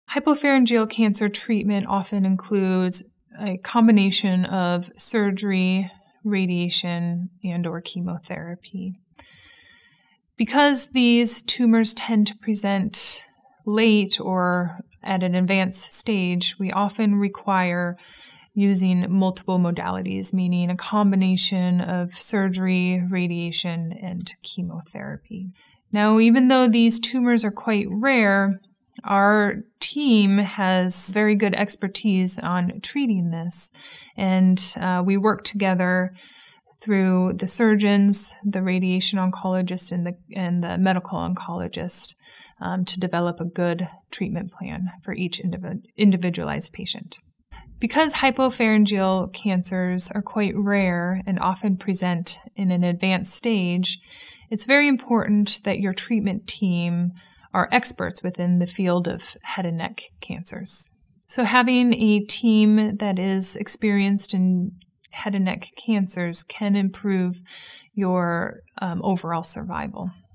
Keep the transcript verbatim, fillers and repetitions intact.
Hypopharyngeal cancer treatment often includes a combination of surgery, radiation, and or chemotherapy. Because these tumors tend to present late or at an advanced stage, we often require using multiple modalities, meaning a combination of surgery, radiation, and chemotherapy. Now, even though these tumors are quite rare, our team has very good expertise on treating this, and uh, we work together through the surgeons, the radiation oncologist, and the, and the medical oncologist um, to develop a good treatment plan for each indiv- individualized patient. Because hypopharyngeal cancers are quite rare and often present in an advanced stage, it's very important that your treatment team are experts within the field of head and neck cancers. So having a team that is experienced in head and neck cancers can improve your um, overall survival.